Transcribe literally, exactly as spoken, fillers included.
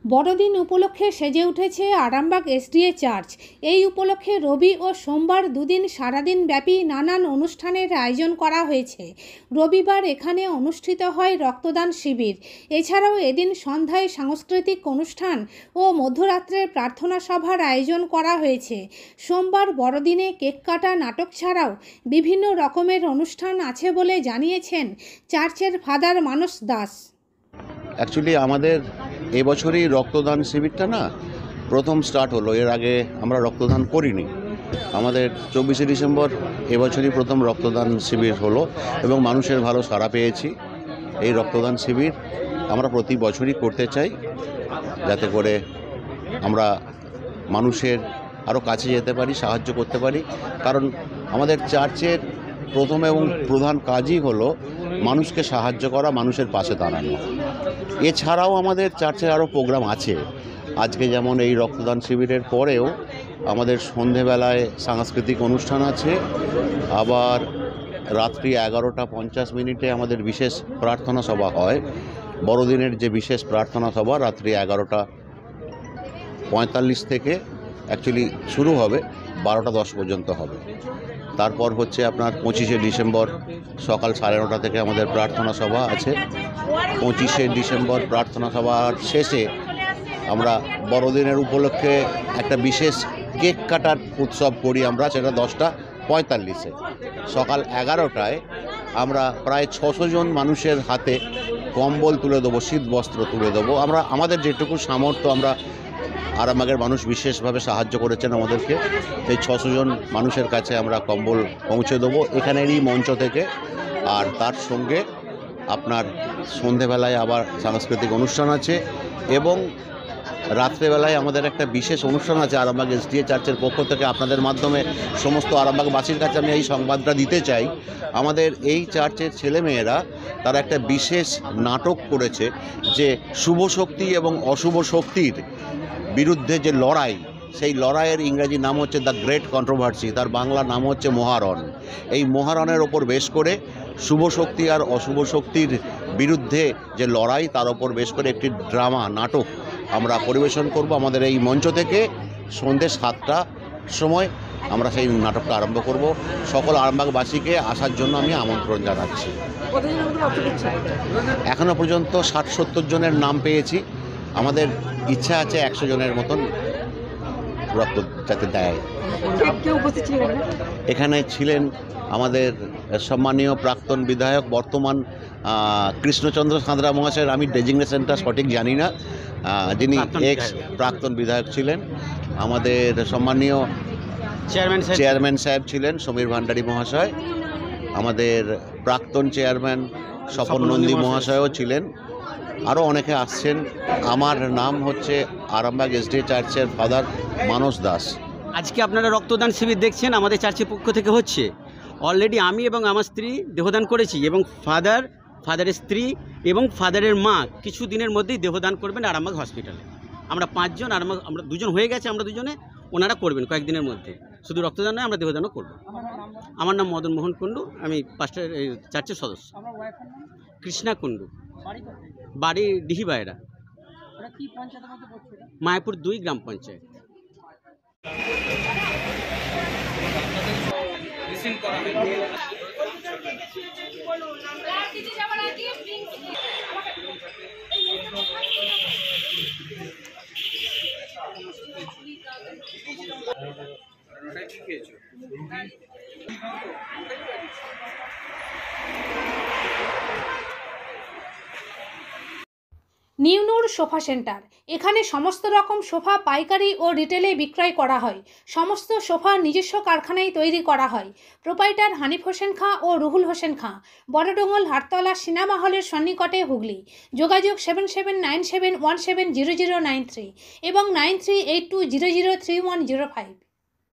বড়দিন উপলক্ষে সেজে উঠেছে আরামবাগ এসডিএ চার্চ। এই উপলক্ষে রবি ও সোমবার দুদিন সারাদিন ব্যাপী নানান অনুষ্ঠানের আয়োজন করা হয়েছে। রবিবার এখানে অনুষ্ঠিত হয় রক্তদান শিবির। এছাড়াও এদিন সন্ধ্যায় সাংস্কৃতিক অনুষ্ঠান ও মধ্যরাত্রে প্রার্থনা সভার আয়োজন করা হয়েছে। সোমবার বড়দিনে কেক কাটা, নাটক ছাড়াও বিভিন্ন রকমের অনুষ্ঠান আছে বলে জানিয়েছেন চার্চের ফাদার মানস দাস। অ্যাকচুয়ালি আমাদের এবছরই রক্তদান শিবিরটা না প্রথম স্টার্ট হলো। এর আগে আমরা রক্তদান করিনি। আমাদের চব্বিশে ডিসেম্বর এবছরই প্রথম রক্তদান শিবির হলো এবং মানুষের ভালো সাড়া পেয়েছি। এই রক্তদান শিবির আমরা প্রতি বছরই করতে চাই, যাতে করে আমরা মানুষের আরও কাছে যেতে পারি, সাহায্য করতে পারি। কারণ আমাদের চার্চের প্রথম এবং প্রধান কাজই হলো মানুষকে সাহায্য করা, মানুষের পাশে দাঁড়ানো। এছাড়াও আমাদের চার্চের আরও প্রোগ্রাম আছে। আজকে যেমন এই রক্তদান শিবিরের পরেও আমাদের সন্ধেবেলায় সাংস্কৃতিক অনুষ্ঠান আছে। আবার রাত্রি এগারোটা পঞ্চাশ মিনিটে আমাদের বিশেষ প্রার্থনা সভা হয়। বড়দিনের যে বিশেষ প্রার্থনা সভা রাত্রি এগারোটা পঁয়তাল্লিশ থেকে অ্যাকচুয়ালি শুরু হবে, বারোটা দশ পর্যন্ত হবে। তারপর হচ্ছে আপনার পঁচিশে ডিসেম্বর সকাল সাড়ে নটা থেকে আমাদের প্রার্থনা সভা আছে। পঁচিশে ডিসেম্বর প্রার্থনা সভার শেষে আমরা বড়দিনের উপলক্ষে একটা বিশেষ কেক কাটার উৎসব করি আমরা, সেটা দশটা পঁয়তাল্লিশে। সকাল এগারোটায় আমরা প্রায় ছশো জন মানুষের হাতে কম্বল তুলে দেবো, শীত বস্ত্র তুলে দেবো। আমরা আমাদের যেটুকু সামর্থ্য, আমরা আরামবাগের মানুষ বিশেষভাবে সাহায্য করেছেন আমাদেরকে। এই ছশো জন মানুষের কাছে আমরা কম্বল পৌঁছে দেবো এখানেরই মঞ্চ থেকে। আর তার সঙ্গে আপনার সন্ধেবেলায় আবার সাংস্কৃতিক অনুষ্ঠান আছে এবং রাত্রেবেলায় আমাদের একটা বিশেষ অনুষ্ঠান আছে আরামবাগ এসডিএ চার্চের পক্ষ থেকে। আপনাদের মাধ্যমে সমস্ত আরামবাগবাসীর কাছে আমি এই সংবাদটা দিতে চাই, আমাদের এই চার্চের ছেলেমেয়েরা তারা একটা বিশেষ নাটক করেছে, যে শুভ শক্তি এবং অশুভ শক্তির বিরুদ্ধে যে লড়াই, সেই লড়াইয়ের ইংরেজি নাম হচ্ছে দ্য গ্রেট কন্ট্রোভার্সি, তার বাংলা নাম হচ্ছে মহারণ। এই মহারণের ওপর বেশ করে শুভ শক্তি আর অশুভ শক্তির বিরুদ্ধে যে লড়াই, তার ওপর বেশ করে একটি ড্রামা নাটক আমরা পরিবেশন করব আমাদের এই মঞ্চ থেকে। সন্ধ্যে সাতটার সময় আমরা সেই নাটকটা আরম্ভ করব। সকল আরামবাগবাসীকে আসার জন্য আমি আমন্ত্রণ জানাচ্ছি। এখনও পর্যন্ত ষাট সত্তর জনের নাম পেয়েছি। আমাদের ইচ্ছা আছে একশো জনের মতন রক্ত যাতে দেয়। এখানে ছিলেন আমাদের সম্মানীয় প্রাক্তন বিধায়ক, বর্তমান কৃষ্ণচন্দ্র সাঁতরা মহাশয়ের আমি ডেজিগনেশনটা সঠিক জানি না, যিনি এক্স প্রাক্তন বিধায়ক ছিলেন। আমাদের সম্মানীয় চেয়ারম্যান চেয়ারম্যান সাহেব ছিলেন সমীর ভান্ডারী মহাশয়। আমাদের প্রাক্তন চেয়ারম্যান স্বপন নন্দী মহাশয়ও ছিলেন। আরও অনেকে আসছেন। আমার নাম হচ্ছে আরামবাগ এসডিএ চার্চের ফাদার মানস দাস। আজকে আপনারা রক্তদান শিবির দেখছেন আমাদের চার্চের পক্ষ থেকে হচ্ছে। অলরেডি আমি এবং আমার স্ত্রী দেহদান করেছি এবং ফাদার ফাদারের স্ত্রী এবং ফাদারের মা কিছু দিনের মধ্যেই দেহদান করবেন আরামবাগ হসপিটালে। আমরা পাঁচজন, আরামবাগ আমরা দুজন হয়ে গেছে, আমরা দুজনে, ওনারা করবেন কয়েকদিনের মধ্যে। শুধু রক্তদান নয়, আমরা দেহদানও করব। আমার নাম মদন মোহন কুণ্ডু, আমি পাঁচটা চার্চের সদস্য। কৃষ্ণা কুণ্ডু, বাড়ি ডিহিবায়রা, মায়াপুর দুই গ্রাম পঞ্চায়েত। নিউনুর সোফা সেন্টার, এখানে সমস্ত রকম সোফা পাইকারি ও রিটেলে বিক্রয় করা হয়। সমস্ত সোফা নিজস্ব কারখানায় তৈরি করা হয়। প্রোপাইটার হানিফ হোসেন খাঁ ও রুহুল হোসেন খাঁ, বড়ডোঙ্গল হাটতলা সিনেমা হলের সন্নিকটে, হুগলি। যোগাযোগ seven seven nine seven one seven zero zero nine three এবং nine three eight two zero zero three one zero five.